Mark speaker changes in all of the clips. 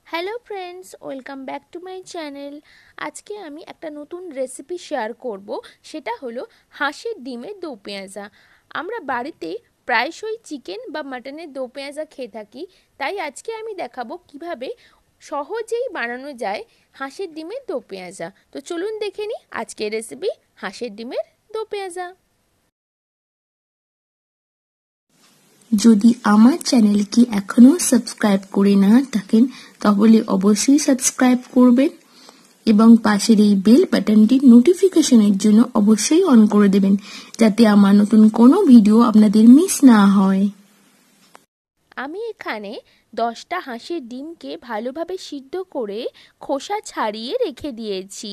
Speaker 1: Hello friends, welcome back to my channel. আজকে আমি একটা নতুন রেসিপি শেয়ার করব, সেটা হলো হাঁসের ডিমের দো পেঁয়াজা। আমরা বাড়িতে প্রায়শই চিকেন বা মাটনের দো পেঁয়াজা খেয়ে থাকি, তাই আজকে আমি দেখাবো কিভাবে সহজেই বানানো যায় হাঁসের ডিমের দো পেঁয়াজা। তো চলুন দেখে নিই আজকের রেসিপি হাঁসের ডিমের দো পেঁয়াজা।
Speaker 2: যদি আমার চ্যানেলকে এখনো সাবস্ক্রাইব করে না থাকেন তাহলে অবশ্যই সাবস্ক্রাইব করবেন এবং পাশের এই বেল বাটনটি নোটিফিকেশনের জন্য অবশ্যই অন করে দেবেন, যাতে আমার নতুন কোনো ভিডিও আপনাদের মিস না হয়।
Speaker 1: আমি এখানে 10টা হাঁসের ডিমকে ভালোভাবে সিদ্ধ করে খোসা ছাড়িয়ে রেখে দিয়েছি।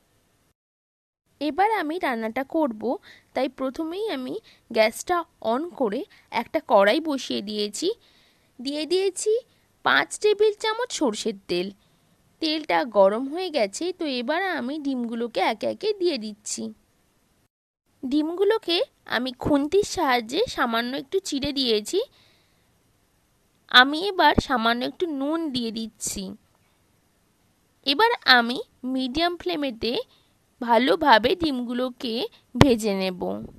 Speaker 1: এবার আমি রান্নাটা করব, তাই প্রথমেই আমি গ্যাসটা অন করে একটা কড়াই বসিয়ে দিয়েছি 5 টেবিল চামচ সরষের তেল। তেলটা গরম হয়ে গেছে, তো এবার আমি ডিমগুলোকে একে একে দিয়ে দিচ্ছি। ডিমগুলোকে আমি খুন্তির সাহায্যে সামান্য একটু চিড়ে দিয়েছি। আমি এবার সামান্য একটু নুন দিয়ে দিচ্ছি। এবার আমি মিডিয়াম ফ্লেমেতে ভালোভাবে ডিমগুলোকে ভেজে নেব।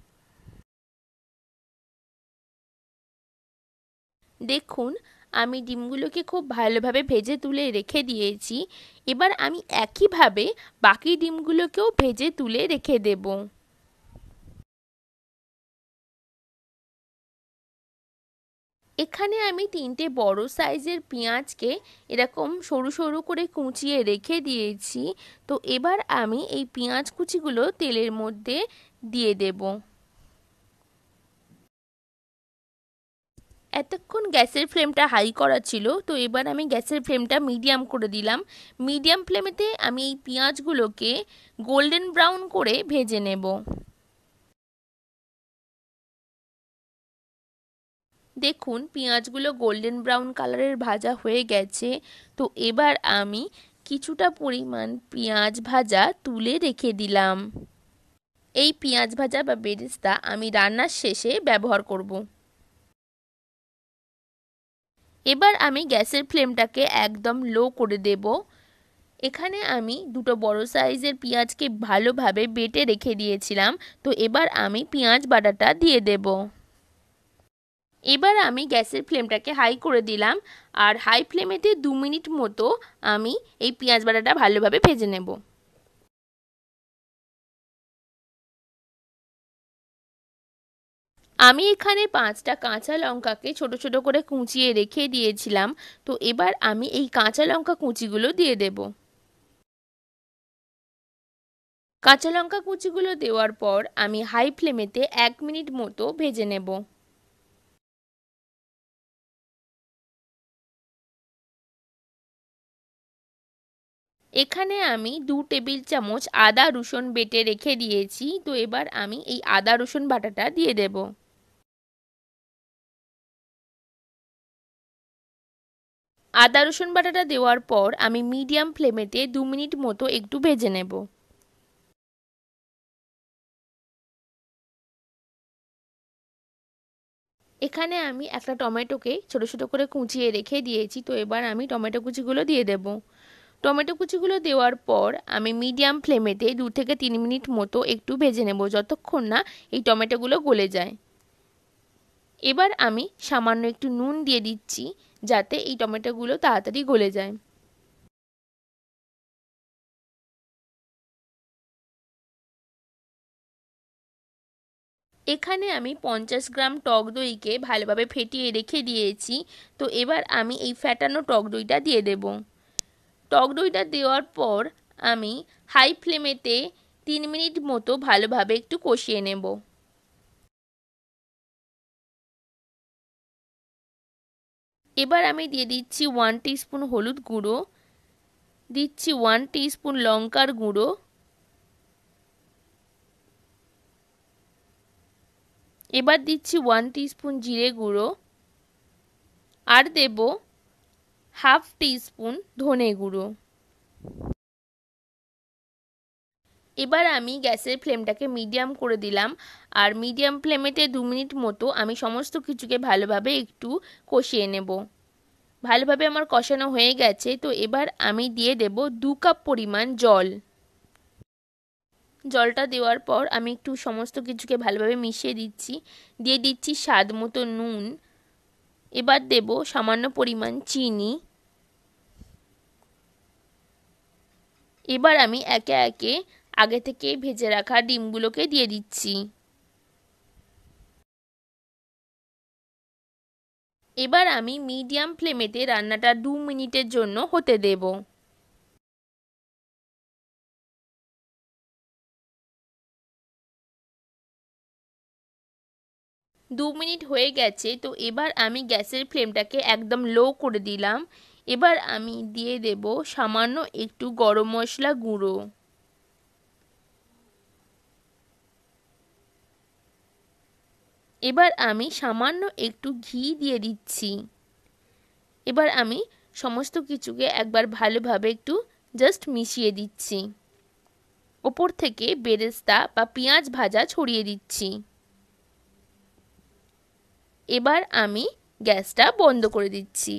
Speaker 1: দেখুন, আমি ডিমগুলোকে খুব ভালোভাবে ভেজে তুলে রেখে দিয়েছি। এবার আমি একইভাবে বাকি ডিমগুলোকেও ভেজে তুলে রেখে দেব। এখানে আমি 3টে বড় সাইজের পেঁয়াজকে এরকম সরু সরু করে কুচিয়ে রেখে দিয়েছি। তো এবার আমি এই পেঁয়াজ কুচিগুলো তেলের মধ্যে দিয়ে দেব। এতক্ষণ গ্যাসের ফ্লেমটা হাই করা ছিল, তো এবার আমি গ্যাসের ফ্লেমটা মিডিয়াম করে দিলাম। মিডিয়াম ফ্লেমেতে আমি এই পেঁয়াজগুলোকে গোল্ডেন ব্রাউন করে ভেজে নেব। দেখুন, পেঁয়াজগুলো গোল্ডেন ব্রাউন কালারের ভাজা হয়ে গেছে। তো এবার আমি কিছুটা পরিমাণ পেঁয়াজ ভাজা তুলে রেখে দিলাম। এই পেঁয়াজ ভাজা বা বেরেস্তা আমি রান্নার শেষে ব্যবহার করব। এবার আমি গ্যাসের ফ্লেমটাকে একদম লো করে দেব। এখানে আমি 2টো বড় সাইজের পেঁয়াজকে ভালোভাবে বেটে রেখে দিয়েছিলাম। তো এবার আমি পেঁয়াজ বাটাটা দিয়ে দেব। এবার আমি গ্যাসের ফ্লেমটাকে হাই করে দিলাম, আর হাই ফ্লেমেতে 2 মিনিট মতো আমি এই পেঁয়াজ বাটাটা ভালোভাবে ভেজে নেব। আমি এখানে 5টা কাঁচা লঙ্কাকে ছোট ছোট করে কুচিয়ে রেখে দিয়েছিলাম। তো এবার আমি এই কাঁচা লঙ্কা কুচিগুলো দিয়ে দেব। কাঁচা লঙ্কা কুচিগুলো দেওয়ার পর আমি হাই ফ্লেমেতে 1 মিনিট মতো ভেজে নেব। এখানে আমি 2 টেবিল চামচ আদা রসুন বেটে রেখে দিয়েছি। তো এবার আমি এই আদা রসুন বাটাটা দিয়ে দেব। আদা রসুন বাটাটা দেওয়ার পর আমি মিডিয়াম ফ্লেমেতে 2 মিনিট মতো একটু ভেজে নেব। এখানে আমি একটা টমেটোকে ছোট ছোট করে কুচিয়ে রেখে দিয়েছি। তো এবার আমি টমেটো কুচিগুলো দিয়ে দেব। টমেটো কুচিগুলো দেওয়ার পর আমি মিডিয়াম ফ্লেমেতে 2 থেকে 3 মিনিট মতো একটু ভেজে নেব, যতক্ষণ না এই টমেটোগুলো গলে যায়। এবার আমি সামান্য একটু নুন দিয়ে দিচ্ছি, যাতে এই টমেটোগুলো তাড়াতাড়ি গলে যায়। এখানে আমি 50 গ্রাম টক দইকে ভালোভাবে ফেটিয়ে রেখে দিয়েছি। তো এবার আমি এই ফ্যাটানো টক দইটা দিয়ে দেব। টক দইটা দেওয়ার পর আমি হাই ফ্লেমেতে 3 মিনিট মতো ভালোভাবে একটু কষিয়ে নেব। এবার আমি দিয়ে দিচ্ছি 1 টিস্পুন হলুদ গুঁড়ো, দিচ্ছি 1 টিস্পুন লঙ্কার গুঁড়ো, এবার দিচ্ছি 1 টিস্পুন জিরে গুঁড়ো, আর দেব হাফ টিস্পুন ধনে গুঁড়ো। এবার আমি গ্যাসের ফ্লেমটাকে মিডিয়াম করে দিলাম, আর মিডিয়াম ফ্লেমেতে 2 মিনিট মতো আমি সমস্ত কিছুকে ভালোভাবে একটু কষিয়ে নেব। ভালোভাবে আমার কষানো হয়ে গেছে। তো এবার আমি দিয়ে দেব 2 কাপ পরিমাণ জল। জলটা দেওয়ার পর আমি একটু সমস্ত কিছুকে ভালোভাবে মিশিয়ে দিচ্ছি। দিয়ে দিচ্ছি স্বাদ মতো নুন। এবার দেব সামান্য পরিমাণ চিনি। এবার আমি একে একে আগে থেকে ভেজে রাখা ডিমগুলোকে দিয়ে দিচ্ছি। এবার আমি মিডিয়াম ফ্লেমেতে রান্নাটা 2 মিনিটের জন্য হতে দেব। 2 মিনিট হয়ে গেছে। তো এবার আমি গ্যাসের ফ্লেমটাকে একদম লো করে দিলাম। এবার আমি দিয়ে দেব সামান্য একটু গরম মশলা গুঁড়ো। এবার আমি সামান্য একটু ঘি দিয়ে দিচ্ছি। এবার আমি সমস্ত কিছুকে একবার ভালোভাবে একটু জাস্ট মিশিয়ে দিচ্ছি। ওপর থেকে বেরেস্তা বা পেঁয়াজ ভাজা ছড়িয়ে দিচ্ছি। এবার আমি গ্যাসটা বন্ধ করে দিচ্ছি।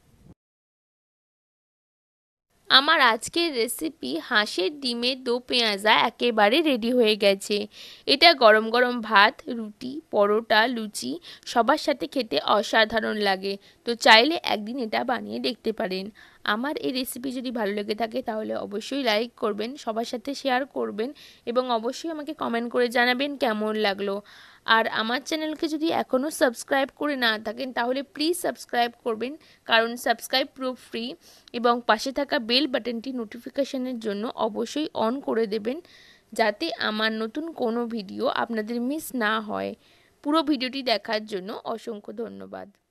Speaker 1: আমার আজকের রেসিপি হাঁসের ডিমের দো পেঁয়াজা একেবারে রেডি হয়ে গেছে। এটা গরম গরম ভাত, রুটি, পরোটা, লুচি সবার সাথে খেতে অসাধারণ লাগে। তো চাইলে একদিন এটা বানিয়ে দেখতে পারেন। আমার এই রেসিপি যদি ভালো লেগে থাকে তাহলে অবশ্যই লাইক করবেন, সবার সাথে শেয়ার করবেন এবং অবশ্যই আমাকে কমেন্ট করে জানাবেন কেমন লাগলো। আর আমার চ্যানেলকে যদি এখনও সাবস্ক্রাইব করে না থাকেন তাহলে প্লিজ সাবস্ক্রাইব করবেন, কারণ সাবস্ক্রাইব পুরো ফ্রি। এবং পাশে থাকা বেল বাটনটি নোটিফিকেশনের জন্য অবশ্যই অন করে দেবেন, যাতে আমার নতুন কোনো ভিডিও আপনাদের মিস না হয়। পুরো ভিডিওটি দেখার জন্য অসংখ্য ধন্যবাদ।